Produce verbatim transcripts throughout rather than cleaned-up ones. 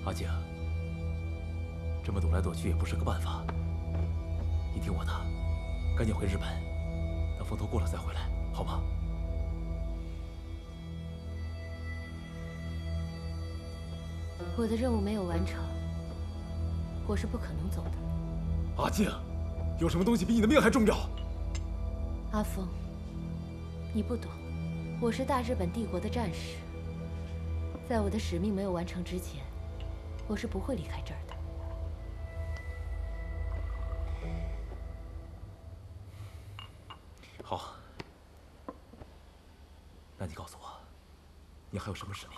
阿静，这么躲来躲去也不是个办法。你听我的，赶紧回日本，等风头过了再回来，好吗？ 我的任务没有完成，我是不可能走的。 阿静，有什么东西比你的命还重要？ 阿峰，你不懂，我是大日本帝国的战士，在我的使命没有完成之前，我是不会离开这儿的。 好，那你告诉我，你还有什么使命？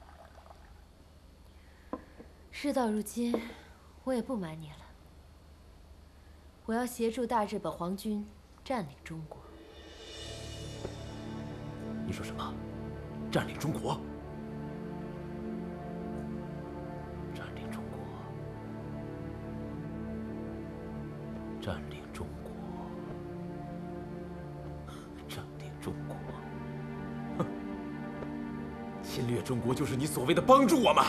事到如今，我也不瞒你了，我要协助大日本皇军占领中国。 你说什么？占领中国？占领中国？占领中国？占领中国？哼！侵略中国就是你所谓的帮助我们。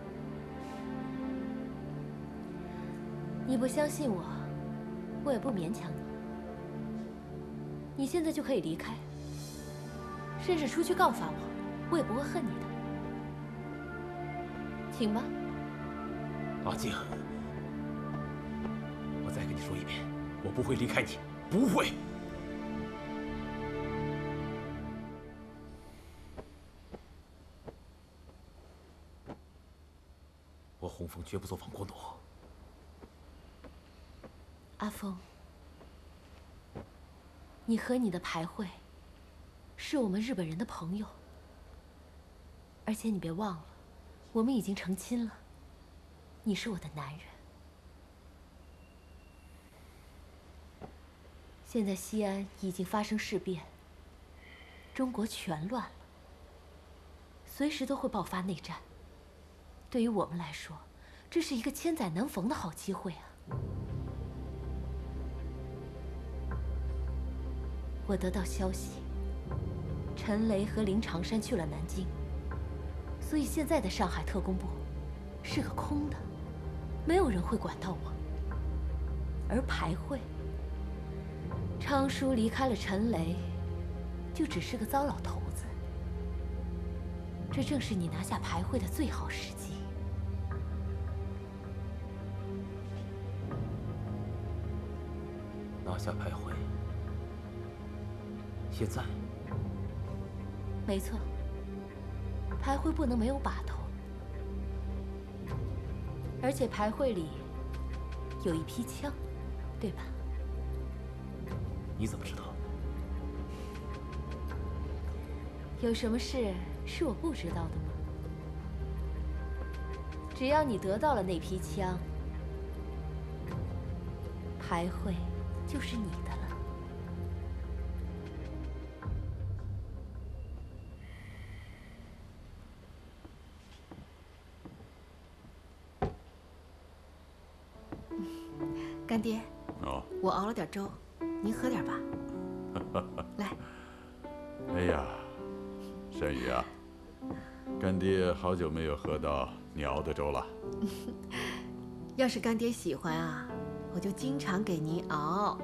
你不相信我，我也不勉强你。你现在就可以离开，甚至出去告发我，我也不会恨你的。请吧。 阿静，我再跟你说一遍，我不会离开你，不会。我洪峰绝不做亡国奴。 阿峰，你和你的排会是我们日本人的朋友，而且你别忘了，我们已经成亲了，你是我的男人。现在西安已经发生事变，中国全乱了，随时都会爆发内战。对于我们来说，这是一个千载难逢的好机会啊！我得到消息，陈雷和林长山去了南京，所以现在的上海特工部是个空的，没有人会管到我。而排会，昌叔离开了陈雷，就只是个糟老头子。这正是你拿下排会的最好时机。 拿下排会。现在， 没错，排会不能没有把头，而且排会里有一批枪，对吧？ 你怎么知道？ 有什么事是我不知道的吗？只要你得到了那批枪，排会就是你的了。 干爹， 哦， 我熬了点粥，您喝点吧。来。 哎呀，山雨啊，干爹好久没有喝到你熬的粥了。 要是干爹喜欢啊，我就经常给您熬。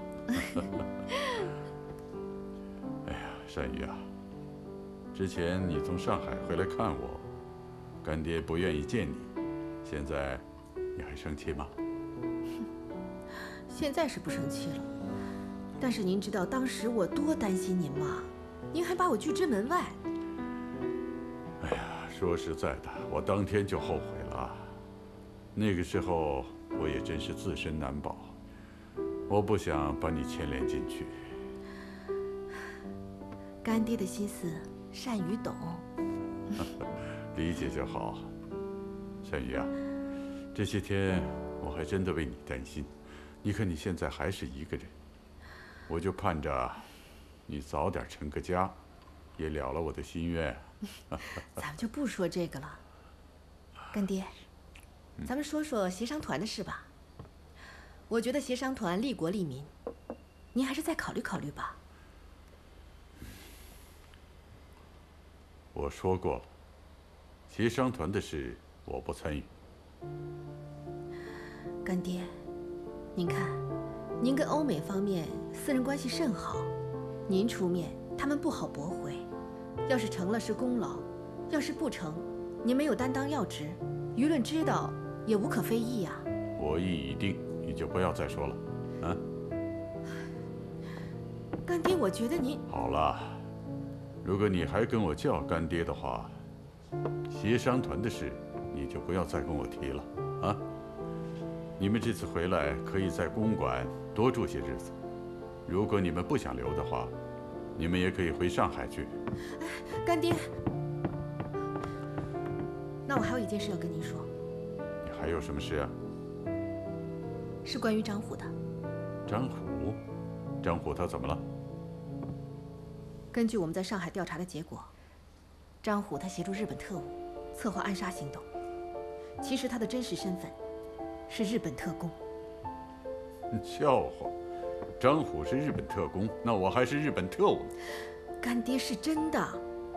哎呀，山雨啊，之前你从上海回来看我，干爹不愿意见你，现在你还生气吗？ 现在是不生气了，但是您知道当时我多担心您吗？您还把我拒之门外。 哎呀，说实在的，我当天就后悔了。那个时候我也真是自身难保，我不想把你牵连进去。 干爹的心思，善于懂。 理解就好。善宇啊，这些天我还真的为你担心。你看你现在还是一个人，我就盼着你早点成个家，也了了我的心愿。 咱们就不说这个了，干爹，咱们说说协商团的事吧。我觉得协商团利国利民，您还是再考虑考虑吧。 我说过了，协商团的事我不参与， 干爹，您看，您跟欧美方面私人关系甚好，您出面，他们不好驳回。要是成了是功劳，要是不成，您没有担当要职，舆论知道也无可非议呀。 我意已定，你就不要再说了，啊？ 干爹，我觉得您好了，如果你还跟我叫干爹的话，协商团的事你就不要再跟我提了，啊？你们这次回来可以在公馆多住些日子，如果你们不想留的话，你们也可以回上海去。 干爹，那我还有一件事要跟您说。 你还有什么事啊？ 是关于张虎的。 张虎，张虎他怎么了？ 根据我们在上海调查的结果，张虎他协助日本特务策划暗杀行动，其实他的真实身份是日本特工。 笑话，张虎是日本特工，那我还是日本特务呢。 干爹，是真的。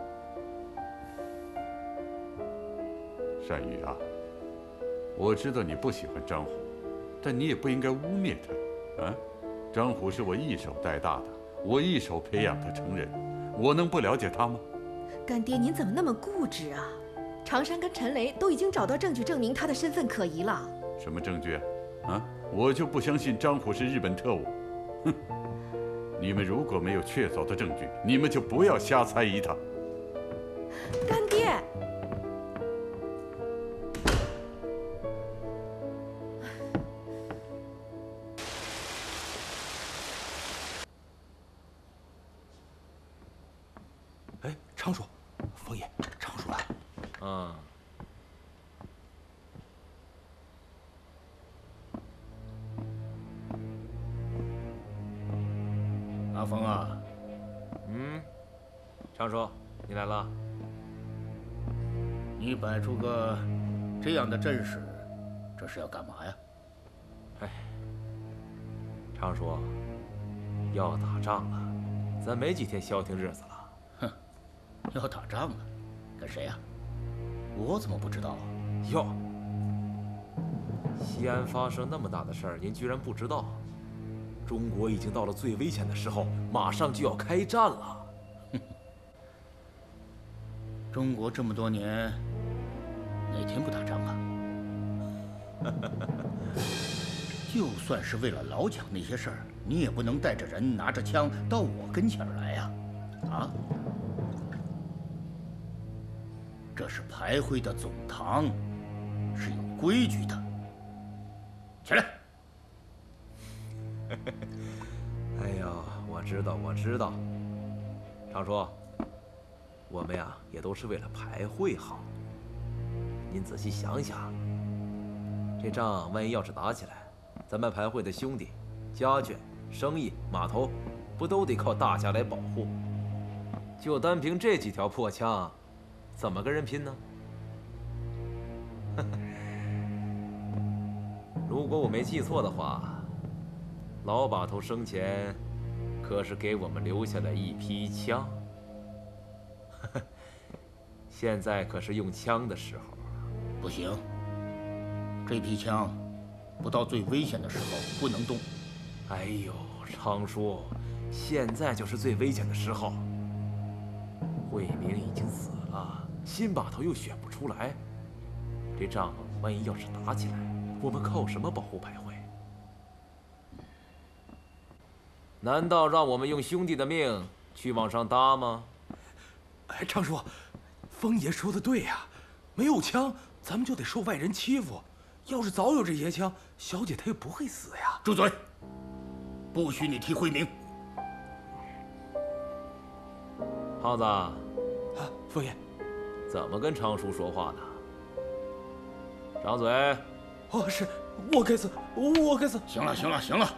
善宇啊，我知道你不喜欢张虎，但你也不应该污蔑他，啊！张虎是我一手带大的，我一手培养他成人，我能不了解他吗？ 干爹，您怎么那么固执啊？常山跟陈雷都已经找到证据证明他的身份可疑了。 什么证据啊？啊！我就不相信张虎是日本特务。哼！你们如果没有确凿的证据，你们就不要瞎猜疑他。 干爹。 哎，昌叔，冯爷，昌叔来。嗯。 阿峰啊， 嗯，昌叔，你来了。 你摆出个这样的阵势，这是要干嘛呀？ 哎，昌叔，要打仗了，咱没几天消停日子了。 哼，要打仗了，跟谁呀？我怎么不知道啊？ 哟，西安发生那么大的事儿，您居然不知道？中国已经到了最危险的时候，马上就要开战了。 中国这么多年，哪天不打仗啊？就算是为了老蒋那些事儿，你也不能带着人拿着枪到我跟前儿来呀！啊？这是排会的总堂，是有规矩的。起来！ 哎呀，我知道，我知道。昌叔，我们呀也都是为了排会好。您仔细想想，这仗万一要是打起来，咱们排会的兄弟、家眷、生意、码头，不都得靠大家来保护？就单凭这几条破枪，怎么跟人拼呢？如果我没记错的话，老把头生前可是给我们留下了一批枪，现在可是用枪的时候。 不行，这批枪不到最危险的时候不能动。 哎呦，昌叔，现在就是最危险的时候。慧明已经死了，新把头又选不出来，这仗万一要是打起来，我们靠什么保护排会？难道让我们用兄弟的命去往上搭吗？ 哎，昌叔，风爷说的对呀，没有枪，咱们就得受外人欺负。要是早有这些枪，小姐她也不会死呀。 住嘴！不许你提慧明。 胖子，啊， 风爷， 怎么跟昌叔说话呢？张嘴！ 哦，是我该死，我该死。 行了，行了，行了。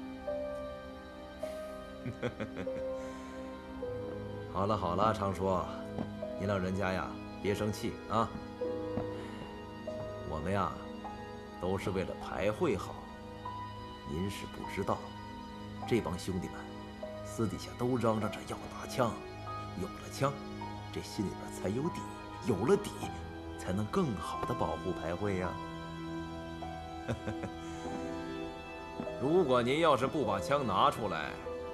好了好了，昌叔，您老人家呀，别生气啊。我们呀，都是为了排会好。您是不知道，这帮兄弟们私底下都嚷嚷着要打枪，有了枪，这心里边才有底，有了底，才能更好的保护排会呀。 如果您要是不把枪拿出来，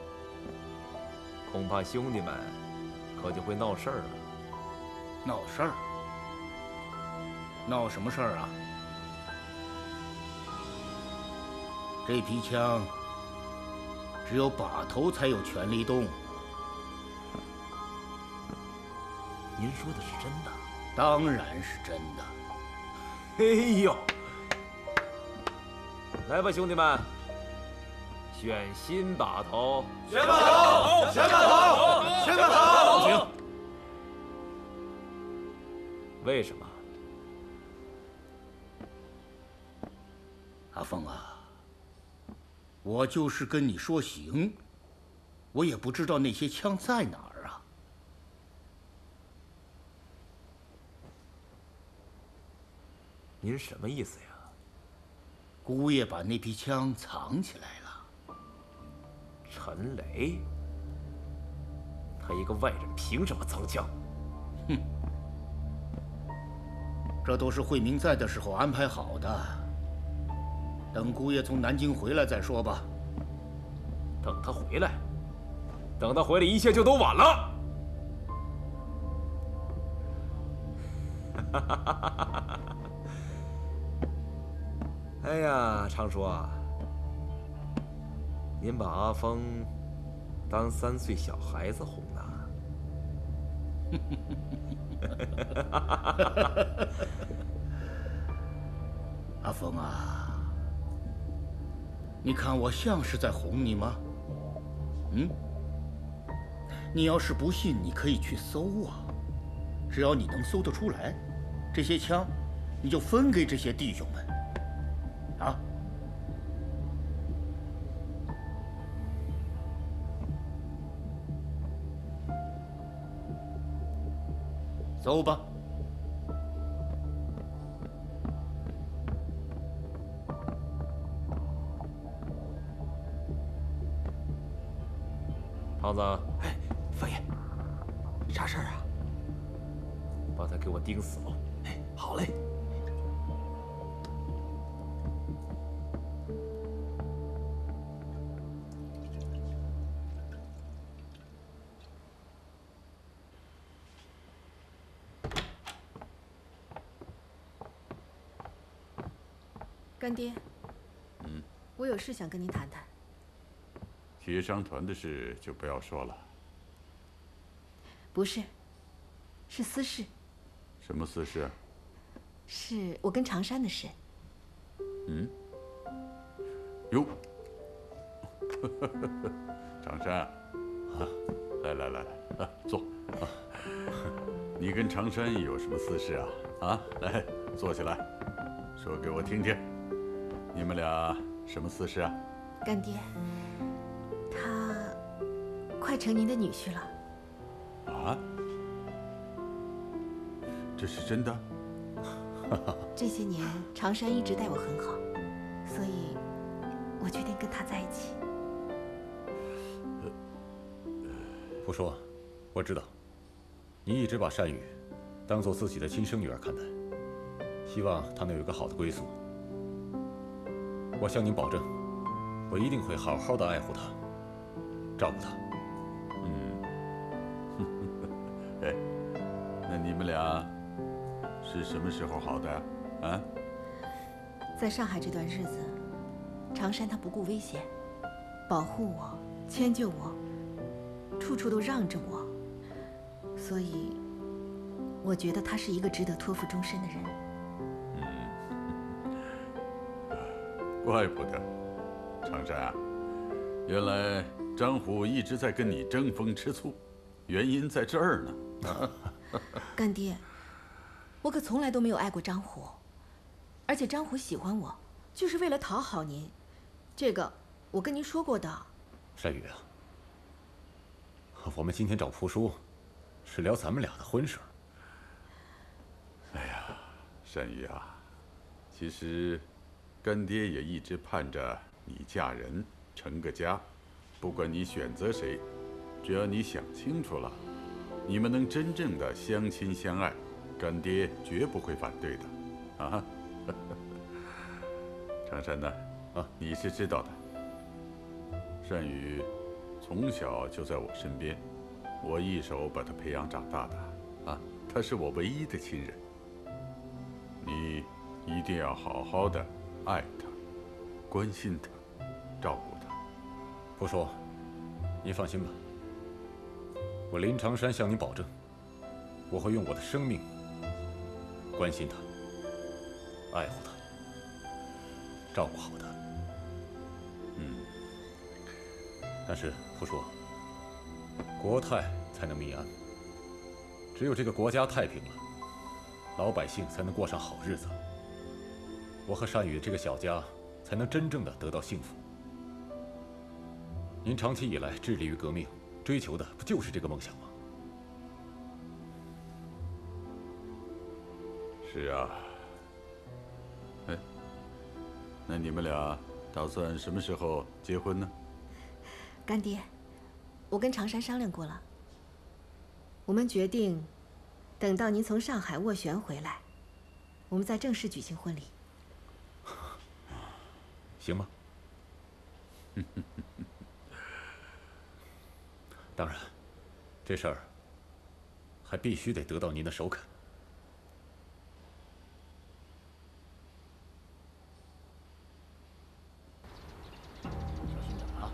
恐怕兄弟们可就会闹事儿了。 闹事儿？闹什么事儿啊？这批枪只有把头才有权利动。 您说的是真的？ 当然是真的。 哎呦，来吧，兄弟们，选新把头。 选把头，选把头，选把头。 停！ 为什么？ 阿凤啊，我就是跟你说行，我也不知道那些枪在哪儿啊。 您什么意思呀？ 姑爷把那批枪藏起来了。 陈雷，他一个外人凭什么藏枪？ 哼，这都是慧明在的时候安排好的。等姑爷从南京回来再说吧。 等他回来，等他回来，一切就都晚了。哎呀，常叔啊，您把阿峰当三岁小孩子哄呢？ 阿峰啊，你看我像是在哄你吗？嗯？你要是不信，你可以去搜啊。只要你能搜得出来，这些枪，你就分给这些弟兄们。啊！搜吧。 胖子， 哎，方爷，啥事儿啊？ 把他给我盯死喽！ 哎，好嘞。 干爹， 嗯， 我有事想跟您谈谈。 协商团的事就不要说了。 不是，是私事。 什么私事啊？ 是我跟常山的事。 嗯。哟，常山，啊，来来来来，啊，坐。啊，你跟常山有什么私事啊？啊，来，坐起来，说给我听听。你们俩什么私事啊？ 干爹，他快成您的女婿了。 啊？这是真的？ 这些年，常山一直待我很好，所以我决定跟他在一起。 不说，我知道，你一直把善宇当做自己的亲生女儿看待，希望她能有一个好的归宿。我向您保证，我一定会好好的爱护她，照顾她。 嗯，哎，那你们俩是什么时候好的呀？啊？ 在上海这段日子，常山他不顾危险，保护我，迁就我，处处都让着我，所以我觉得他是一个值得托付终身的人。 怪不得，常山啊，原来张虎一直在跟你争风吃醋，原因在这儿呢。 干爹，我可从来都没有爱过张虎，而且张虎喜欢我，就是为了讨好您，这个我跟您说过的。 善宇啊，我们今天找蒲叔，是聊咱们俩的婚事。 哎呀，善宇啊，其实干爹也一直盼着你嫁人成个家，不管你选择谁，只要你想清楚了，你们能真正的相亲相爱，干爹绝不会反对的，啊！ 常山呢？啊，你是知道的。善宇从小就在我身边，我一手把他培养长大的，啊，他是我唯一的亲人。你一定要好好的爱他，关心他，照顾他。 不说，您放心吧。我林长山向您保证，我会用我的生命关心他、爱护他、照顾好他。 嗯。 但是不说，国泰才能民安。只有这个国家太平了，老百姓才能过上好日子。我和善宇这个小家才能真正的得到幸福。您长期以来致力于革命，追求的不就是这个梦想吗？ 是啊。哎，那你们俩打算什么时候结婚呢？ 干爹，我跟常山商量过了，我们决定等到您从上海斡旋回来，我们再正式举行婚礼。 行吗？当然，这事儿还必须得得到您的首肯。 小心点啊！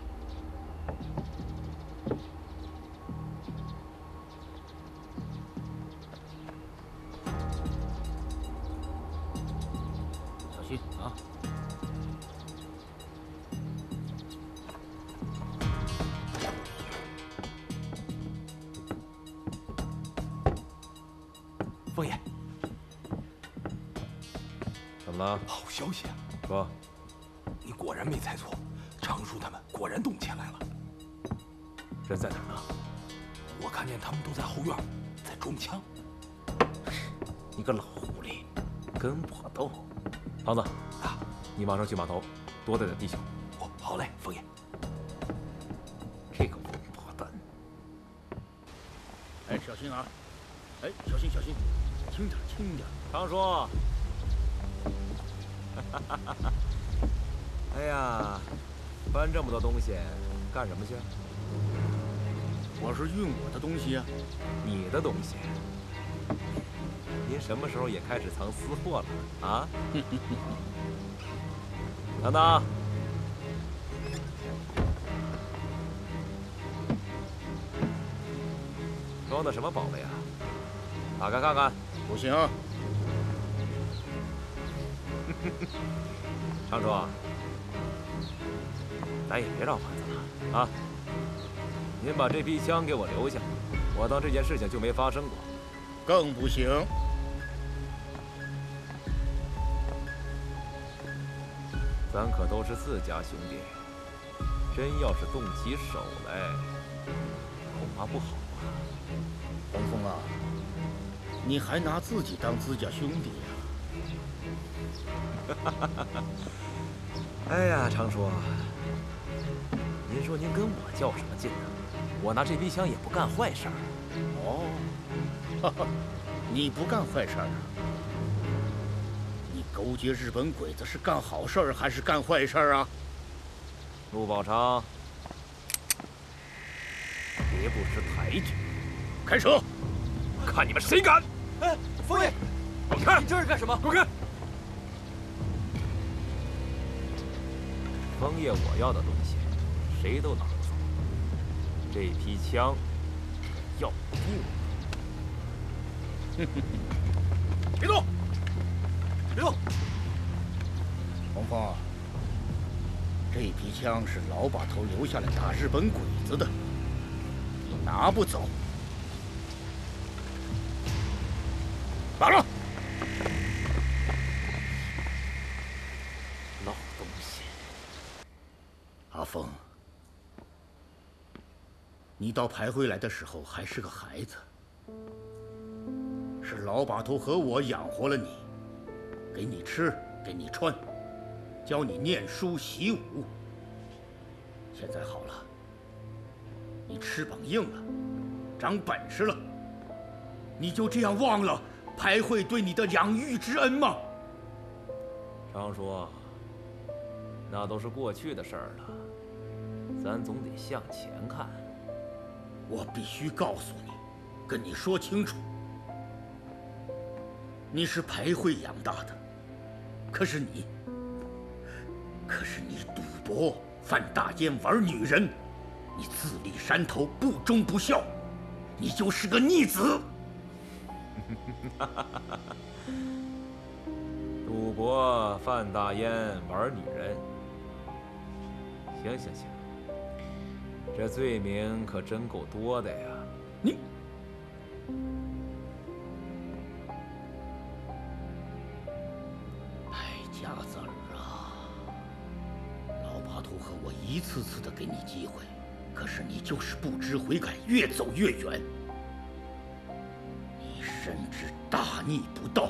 小心啊！ 枫叶， 怎么了？ 好消息啊！ 说， 你果然没猜错，常叔他们果然动起来了。 人在哪儿呢？ 我看见他们都在后院，在装枪。 你个老狐狸，跟我斗！胖子，啊，你马上去码头，多带点弟兄。 哦，好嘞，枫叶。 这个王八蛋！ 哎，小心啊！哎，小心小心，轻点轻点。 常叔，哎呀，搬这么多东西，干什么去？ 我是运我的东西呀、啊。 你的东西？您什么时候也开始藏私货了啊？等等，装的什么宝贝啊？打开看看。 不行。 常叔，咱也别绕盘子了啊！您把这批枪给我留下，我当这件事情就没发生过。 更不行。 咱可都是自家兄弟，真要是动起手来，恐怕不好啊。 黄蜂啊，你还拿自己当自家兄弟呀、 啊？哎呀，常叔，您说您跟我较什么劲呢？我拿这批枪也不干坏事儿。 哦，哈哈，你不干坏事儿啊？你勾结日本鬼子是干好事儿还是干坏事儿啊？ 陆宝昌，别不识抬举！ 开车！ 看你们谁敢！ 哎，枫叶， 滚开！ 你这是干什么？ 滚开！枫叶，我要的东西，谁都拿不走。这批枪，要定了。 别动！别动！ 黄蜂，这批枪是老把头留下来打日本鬼子的，你拿不走。打了！ 老东西！ 阿峰，你到排会来的时候还是个孩子，是老把头和我养活了你，给你吃，给你穿，教你念书习武。现在好了，你翅膀硬了，长本事了，你就这样忘了排会对你的养育之恩吗？ 常叔， 那都是过去的事儿了，咱总得向前看。 我必须告诉你，跟你说清楚，你是排会养大的，可是你，可是你赌博、贩大烟、玩女人，你自立山头、不忠不孝，你就是个逆子。 赌博、贩大烟、玩女人，行行行，这罪名可真够多的呀！ 你，败家子儿啊！老巴图和我一次次的给你机会，可是你就是不知悔改，越走越远。你深知大逆不道。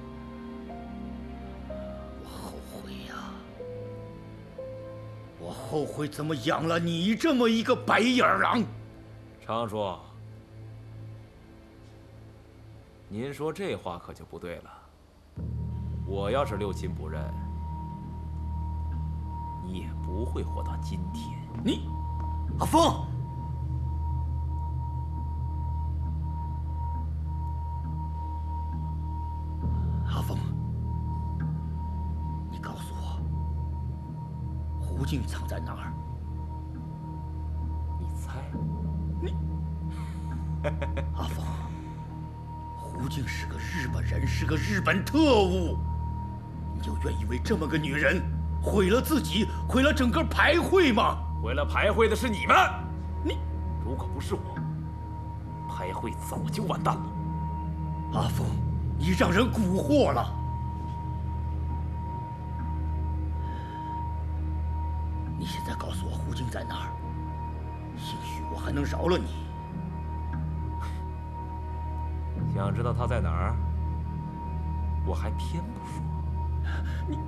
我后悔怎么养了你这么一个白眼狼。 常叔，您说这话可就不对了。我要是六亲不认，你也不会活到今天。 你， 阿峰， 阿峰，你告诉我，胡静藏在哪儿？ 你猜？ 你，阿峰，胡静是个日本人，是个日本特务，你就愿意为这么个女人毁了自己，毁了整个排会吗？ 毁了排会的是你们！ 你， 如果不是我，排会早就完蛋了。 阿峰，你让人蛊惑了。你现在告诉我胡静在哪儿，兴许我还能饶了你。 想知道他在哪儿？我还偏不说。 你，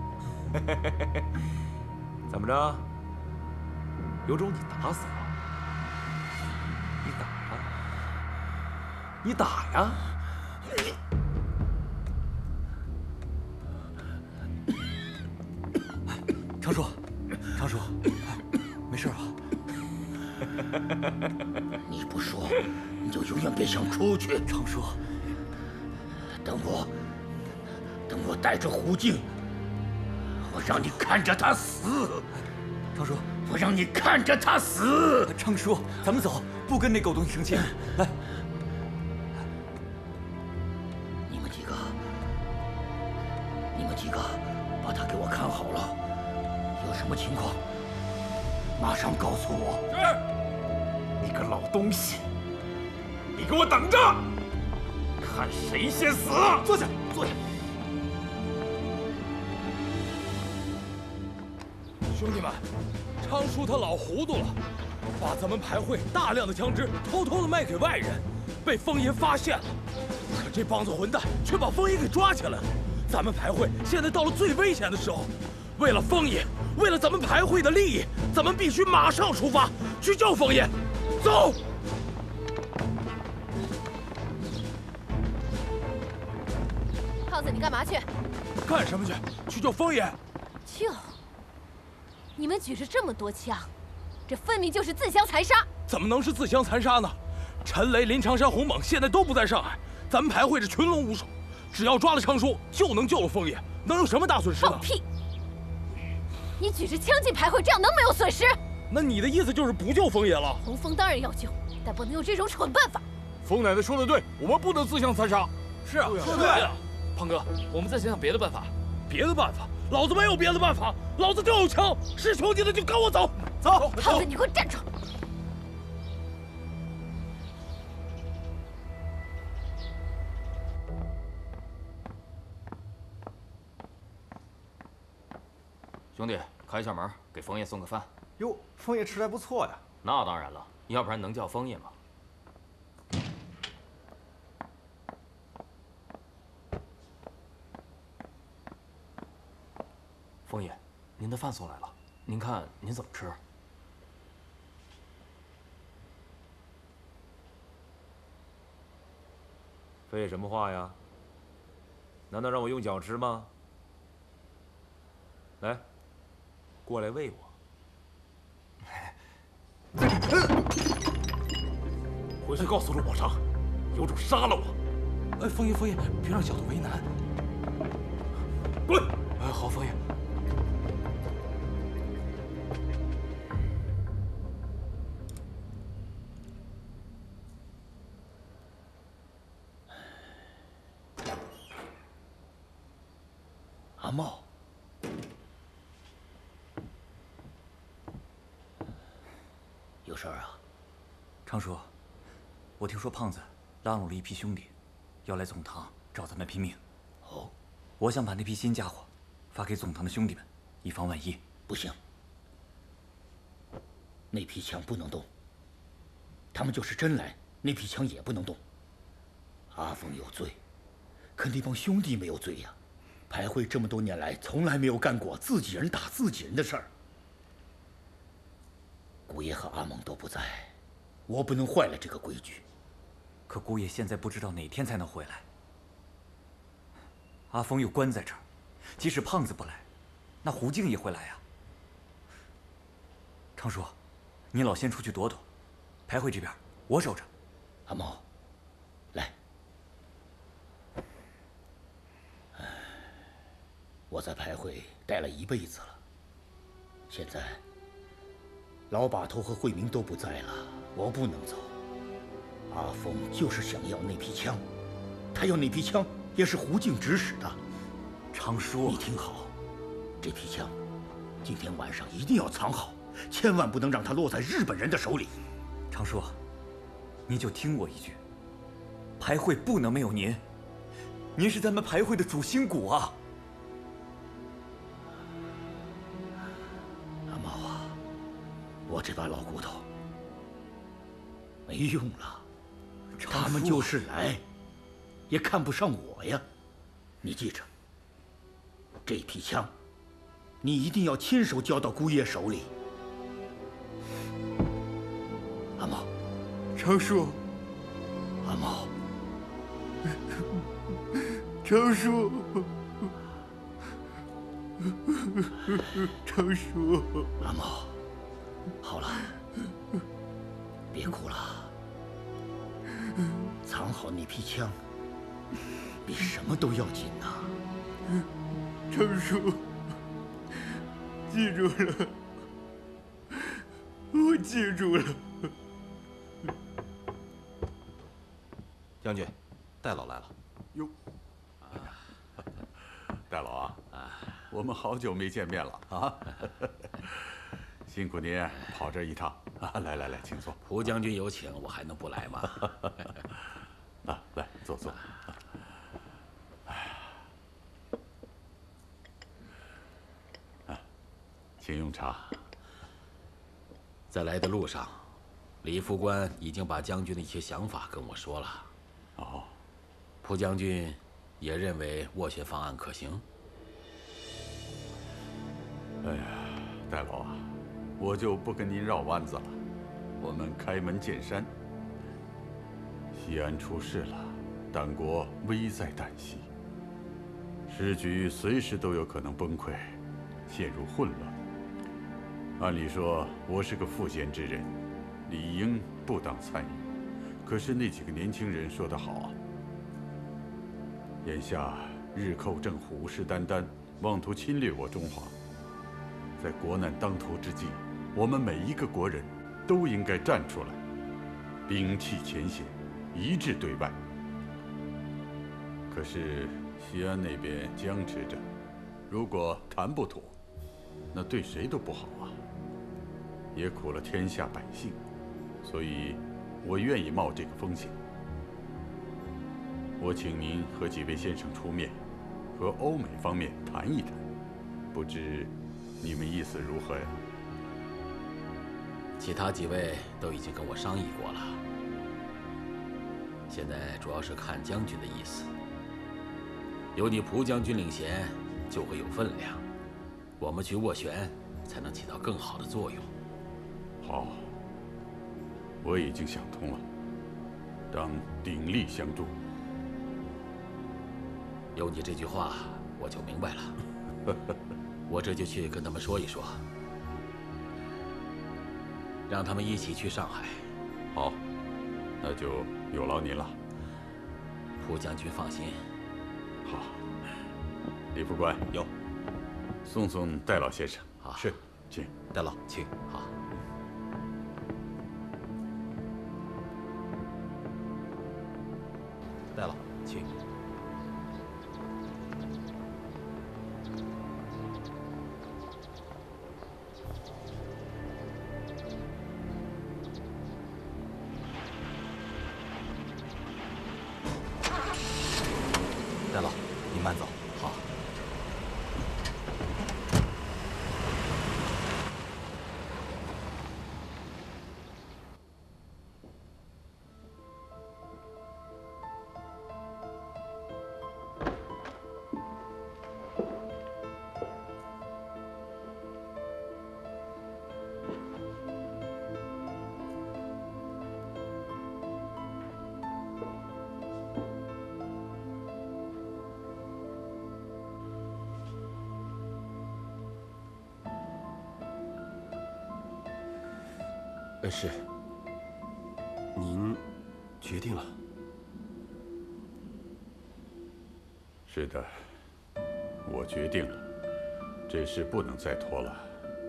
怎么着？有种你打死我！你打呀！你打呀！ 常叔，常叔，没事吧？ 你不说，你就永远别想出去。 常叔， 等我，等我带着胡静，我让你看着他死。 常叔， 我让你看着他死。 常叔，咱们走，不跟那狗东西生气。来， 你们几个，你们几个，把他给我看好了，有什么情况，马上告诉我。 是，你个老东西，你给我等着，看谁先死！ 坐下，坐下。 兄弟们，昌叔他老糊涂了，把咱们排会大量的枪支偷偷的卖给外人，被风爷发现了。可这帮子混蛋却把风爷给抓起来了。咱们排会现在到了最危险的时候，为了风爷，为了咱们排会的利益，咱们必须马上出发去救风爷。走！ 胖子，你干嘛去？ 干什么去？去救风爷？ 救？你们举着这么多枪，这分明就是自相残杀！ 怎么能是自相残杀呢？陈雷、林长山、洪猛现在都不在上海，咱们排会是群龙无首，只要抓了昌叔，就能救了风爷，能有什么大损失呢？ 放屁！你举着枪进排会，这样能没有损失？ 那你的意思就是不救风爷了？ 洪峰当然要救，但不能用这种蠢办法。 风奶奶说的对，我们不能自相残杀。 是啊， 说对了。胖哥，我们再想想别的办法。 别的办法？老子没有别的办法，老子就有枪，是求你的就跟我走，走！ 胖子，你给我站住！ 兄弟，开一下门，给枫叶送个饭。 哟，枫叶吃的还不错呀。 那当然了，要不然能叫枫叶吗？枫叶，您的饭送来了，您看您怎么吃？ 废什么话呀？难道让我用脚吃吗？来， 过来喂我。 回去告诉陆宝长，有种杀了我！ 哎，风爷，风爷，别让小兔为难。 过来！ 哎，好，风爷。 阿茂，有事儿啊？ 常叔，我听说胖子拉拢了一批兄弟，要来总堂找咱们拼命。 哦， 我想把那批新家伙发给总堂的兄弟们，以防万一。 不行，那批枪不能动。他们就是真来，那批枪也不能动。阿峰有罪，可那帮兄弟没有罪呀。排会这么多年来，从来没有干过自己人打自己人的事儿。姑爷和阿蒙都不在，我不能坏了这个规矩。 可姑爷现在不知道哪天才能回来。阿峰又关在这儿，即使胖子不来，那胡静也会来呀。常叔，你老先出去躲躲，排会这边我守着。 阿茂，来。我在排会待了一辈子了，现在老把头和慧明都不在了，我不能走。阿峰就是想要那批枪，他要那批枪也是胡静指使的。 常叔， 你听好，这批枪今天晚上一定要藏好，千万不能让它落在日本人的手里。 常叔，你就听我一句，排会不能没有您，您是咱们排会的主心骨啊。 我这把老骨头没用了，他们就是来，也看不上我呀。你记着，这批枪，你一定要亲手交到姑爷手里。阿茂， 常叔， 阿茂， 常叔，常叔， 阿茂。好了，别哭了，藏好那批枪，比什么都要紧呐。 常叔，记住了，我记住了。 将军，戴老来了。 哟，戴老啊，我们好久没见面了啊。辛苦您跑这一趟啊！来来来，请坐。 蒲将军有请，我还能不来吗？ 啊，来坐坐。啊，请用茶。 在来的路上，李副官已经把将军的一些想法跟我说了。 哦， 蒲将军也认为斡旋方案可行。 哎呀，戴老啊。我就不跟您绕弯子了，我们开门见山。西安出事了，党国危在旦夕，时局随时都有可能崩溃，陷入混乱。按理说，我是个赋闲之人，理应不当参与。可是那几个年轻人说得好啊，眼下日寇正虎视眈眈，妄图侵略我中华，在国难当头之际。我们每一个国人都应该站出来，摒弃前嫌，一致对外。可是西安那边僵持着，如果谈不妥，那对谁都不好啊，也苦了天下百姓。所以，我愿意冒这个风险。我请您和几位先生出面，和欧美方面谈一谈，不知你们意思如何呀？ 其他几位都已经跟我商议过了，现在主要是看将军的意思。有你蒲将军领衔，就会有分量，我们去斡旋，才能起到更好的作用。 好，我已经想通了，当鼎力相助。 有你这句话，我就明白了。 我这就去跟他们说一说，让他们一起去上海。 好，那就有劳您了。 蒲将军放心。 好，李副官有， 送送戴老先生。 好， 是，请戴老，请。好。戴老，请。戴老，您慢走。好。 恩师，您决定了？ 是的，我决定了，这事不能再拖了。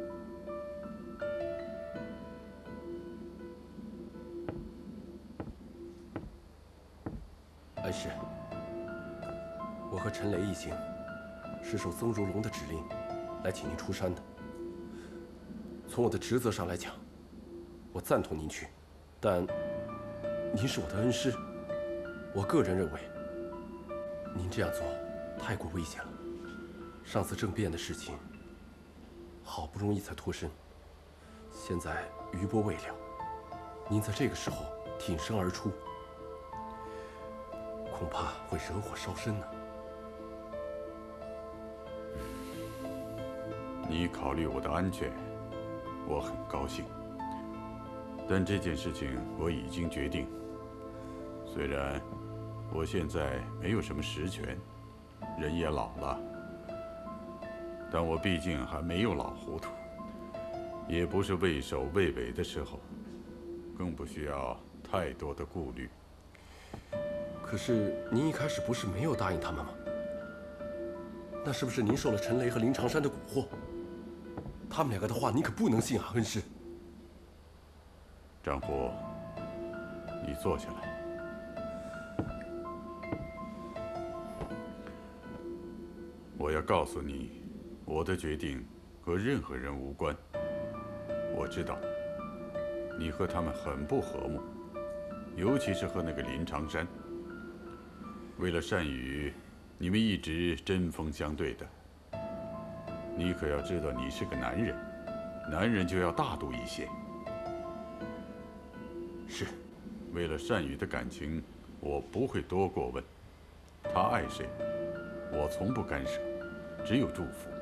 恩师，我和陈雷一行是受曾如龙的指令来请您出山的。从我的职责上来讲，我赞同您去，但您是我的恩师，我个人认为，您这样做太过危险了。上次政变的事情，好不容易才脱身，现在余波未了，您在这个时候挺身而出，恐怕会惹火烧身呢。 你考虑我的安全，我很高兴。但这件事情我已经决定，虽然我现在没有什么实权，人也老了，但我毕竟还没有老糊涂，也不是畏首畏尾的时候，更不需要太多的顾虑。 可是您一开始不是没有答应他们吗？那是不是您受了陈雷和林长山的蛊惑？他们两个的话你可不能信啊，恩师。 张虎，你坐下来。我要告诉你，我的决定和任何人无关。我知道，你和他们很不和睦，尤其是和那个林长山。为了单于，你们一直针锋相对的。你可要知道，你是个男人，男人就要大度一些。 是， 为了单于的感情，我不会多过问。他爱谁，我从不干涉，只有祝福。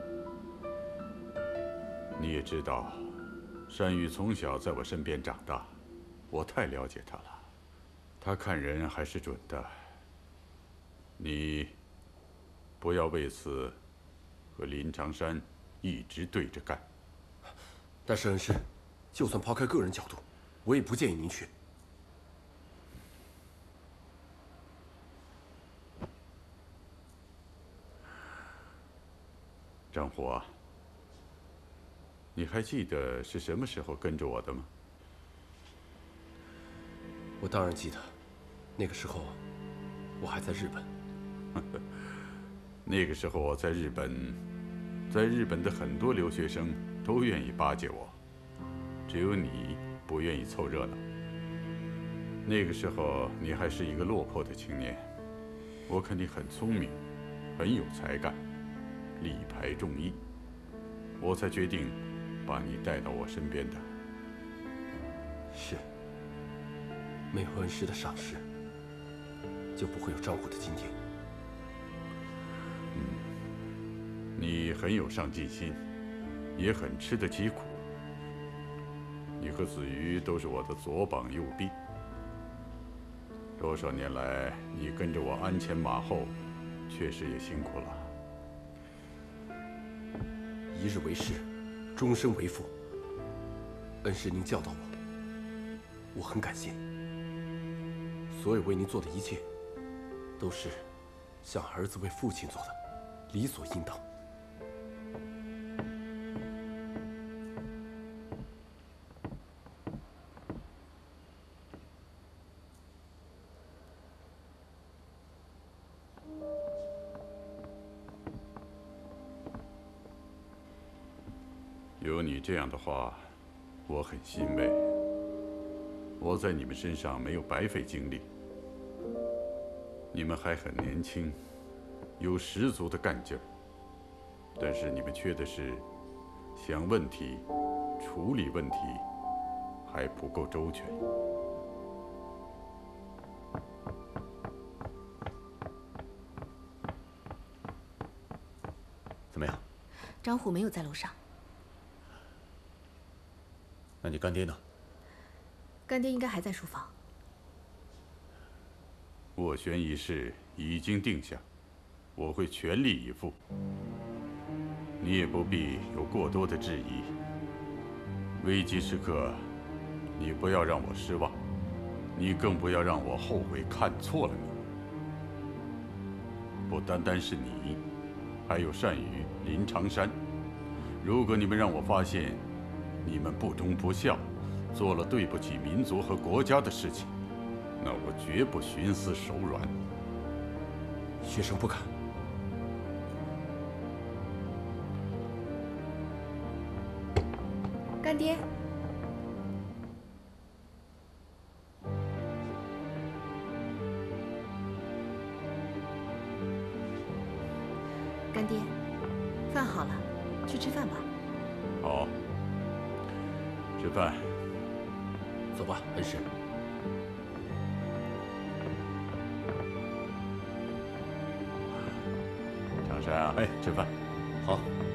你也知道，单于从小在我身边长大，我太了解他了。他看人还是准的。你不要为此和林长山一直对着干。 但是恩师，就算抛开个人角度，我也不建议您去。 张虎啊，你还记得是什么时候跟着我的吗？ 我当然记得，那个时候我还在日本。 那个时候我在日本，在日本的很多留学生都愿意巴结我，只有你不愿意凑热闹。那个时候你还是一个落魄的青年，我看你很聪明，很有才干，力排众议，我才决定把你带到我身边的。 是，没有恩师的赏识，就不会有张虎的今天。 你很有上进心，也很吃得起苦。你和子瑜都是我的左膀右臂。多少年来，你跟着我鞍前马后，确实也辛苦了。 一日为师，终身为父。恩师您教导我，我很感谢。所有为您做的一切，都是像儿子为父亲做的，理所应当。 有你这样的话，我很欣慰。我在你们身上没有白费精力。你们还很年轻，有十足的干劲儿，但是你们缺的是想问题、处理问题还不够周全。 怎么样？ 张虎没有在楼上。 那你干爹呢？ 干爹应该还在书房。 斡旋一事已经定下，我会全力以赴。你也不必有过多的质疑。危急时刻，你不要让我失望，你更不要让我后悔看错了你。不单单是你，还有单于、林长山。如果你们让我发现你们不忠不孝，做了对不起民族和国家的事情，那我绝不徇私手软。 学生不敢。 干爹，干爹，饭好了，去吃饭吧。 好，吃饭。 走吧，恩师。 长山啊，哎，吃饭。 好。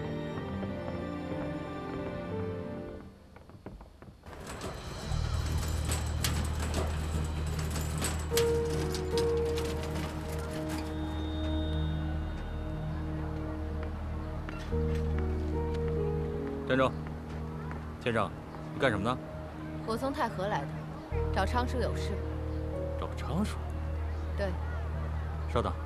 站住！先生，你干什么呢？ 我从太和来的，找昌叔有事。 找昌叔？ 对。 稍等。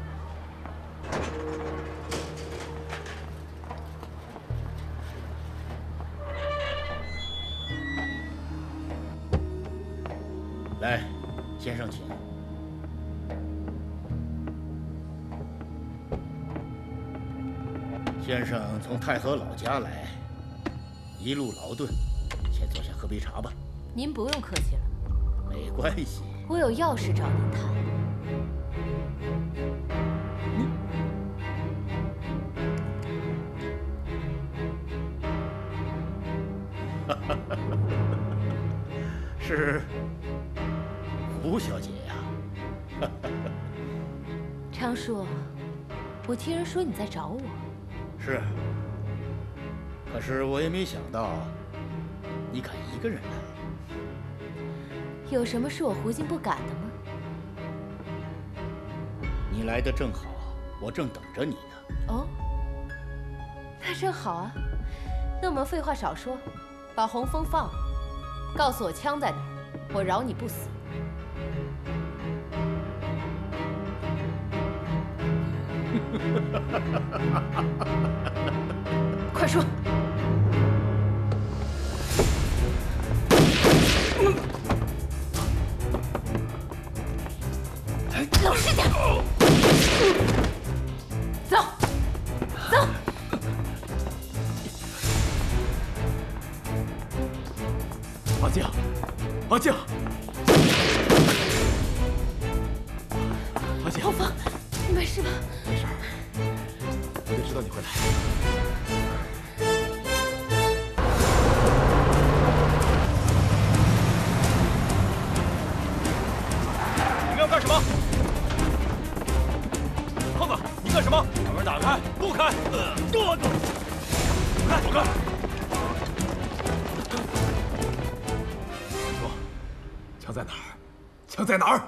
来，先生请。先生从太和老家来，一路劳顿，先坐下喝杯茶吧。 您不用客气了。 没关系。 我有要事找您谈。 是胡小姐呀。 昌叔，我听人说你在找我。 是。可是我也没想到，你敢一个人来。 有什么是我胡静不敢的吗？ 你来的正好，我正等着你呢。 哦，那正好啊。那我们废话少说，把洪峰放了，告诉我枪在哪儿，我饶你不死。快说！老实点！走，走！ 阿静，阿静，阿静， 洪峰，你没事吧？ 没事儿，我就知道你会来。你们要干什么？胖子，你干什么？把门打开！不开！躲躲！开！躲开！你说，枪在哪儿？枪在哪儿？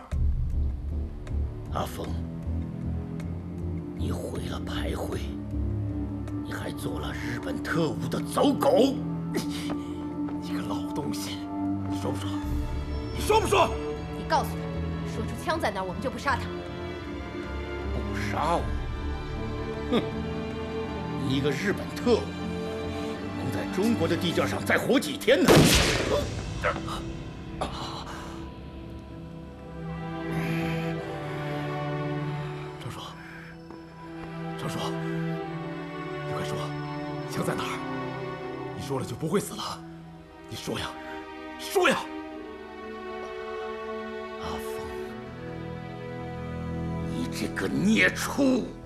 阿峰，你毁了排会，你你还做了日本特务的走狗！ 你个老东西，你说不说？你说不说？ 你告诉他，说出枪在哪儿，我们就不杀他。 不杀我？哼！你一个日本特务，能在中国的地界上再活几天呢？ 程叔，程叔，你快说，枪在哪儿？你说了就不会死了。你说呀，说呀！ 阿峰，你这个孽畜！